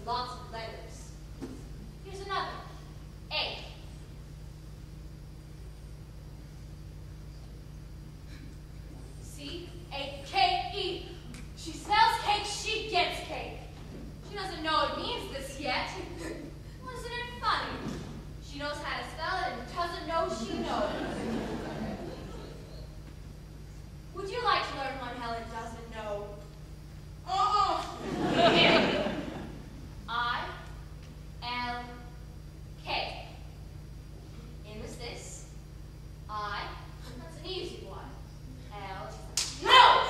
lots of letters. Here's another. A. C-A-K-E. She smells cake, she gets cake. She doesn't know it means this yet. Wasn't it funny? She knows how to spell it and doesn't know she knows. Would you like to learn what Helen doesn't know? I-L-K. In was this. I. That's an easy one. L. No!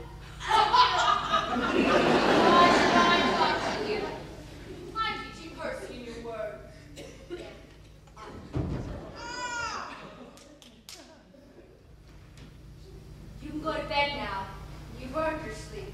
Why should I talk to you? I'm teaching Percy a new word. You can go to bed now. You've earned your sleep.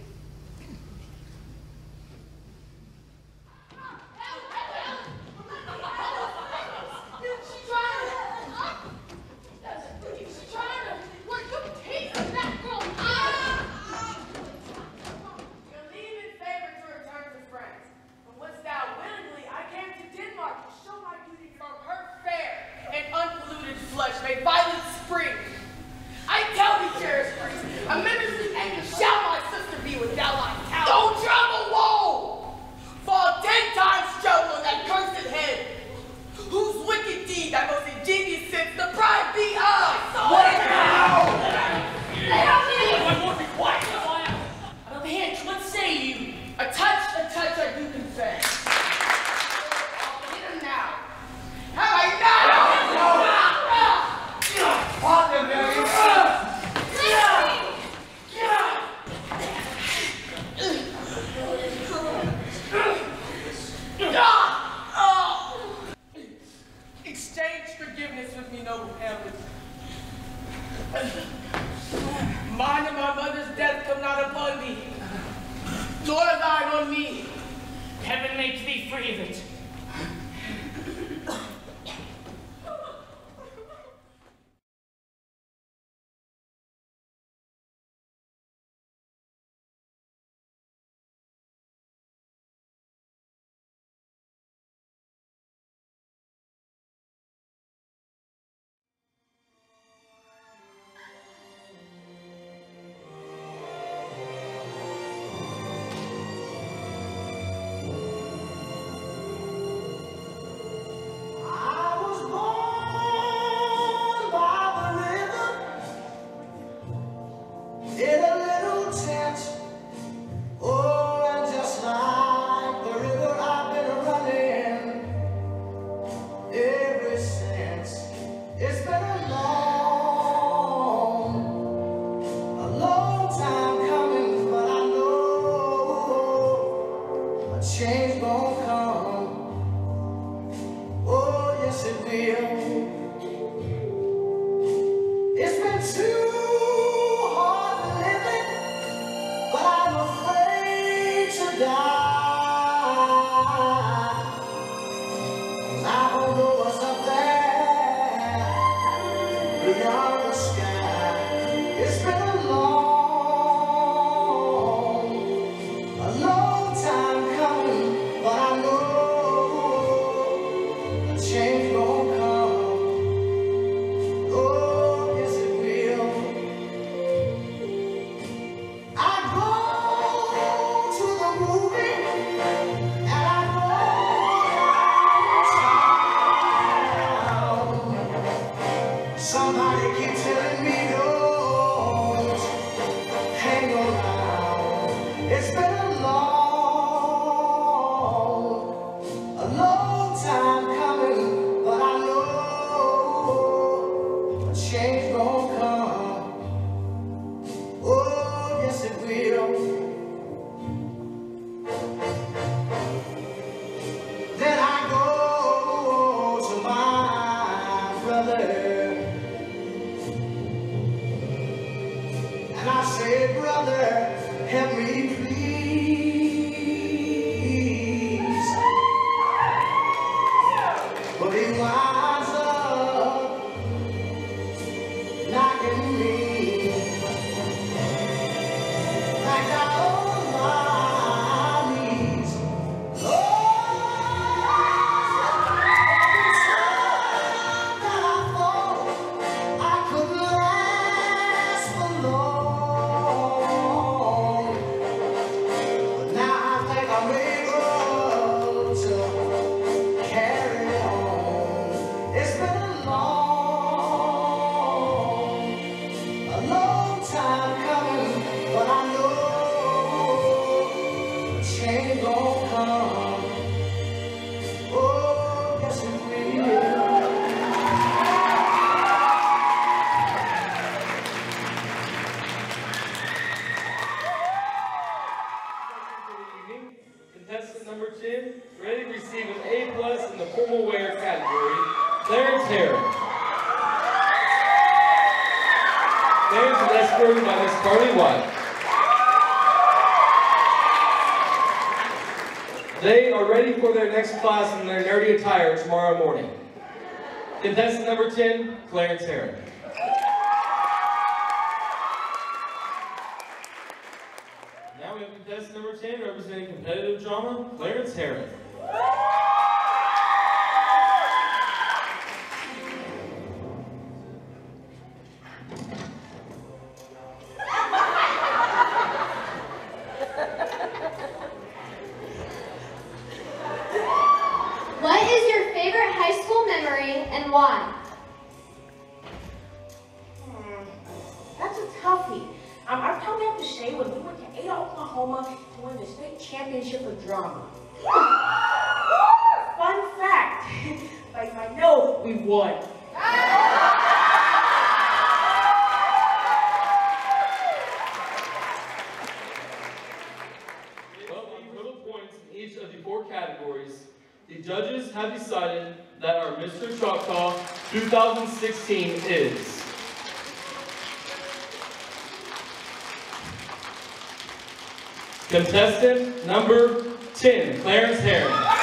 Made violent spring. I tell thee, cherished priest, a minister's anger shall my sister be without my town. Don't trouble woe! Fall 10 times trouble on that cursed head, whose wicked deed thy most ingenious sins deprive thee of. What now? Let me won't be quiet. Out of hand, what say you? A touch I do confess. Get him now. Have I not? Father, Mary. Exchange forgiveness with me, noble Hamlet. Mine and my mother's death come not upon thee, nor thine on me. Heaven make thee free of it. Change gon' come. Oh, yes it will. It's been too hard living, but I'm afraid to die. 'Cause I don't know what's up there beyond the sky. It's been a long time coming, but I know a change gon' come. 10, ready to receive an A+ in the formal wear category, Clarence Herron. Clarence is escorted by Miss Carly White. They are ready for their next class in their nerdy attire tomorrow morning. Contestant number 10, Clarence Herron. Now we have contestant number 10 representing competitive drama, Clarence Herron. What is your favorite high school memory and why? That's a toughie. I'd probably have to say when we went to Ada, Oklahoma to win the state championship of drama. Fun fact, like I know we won. Well, on total points in each of the 4 categories, the judges have decided that our Mr. Choctaw 2016 is contestant number 10, Clarence Herron.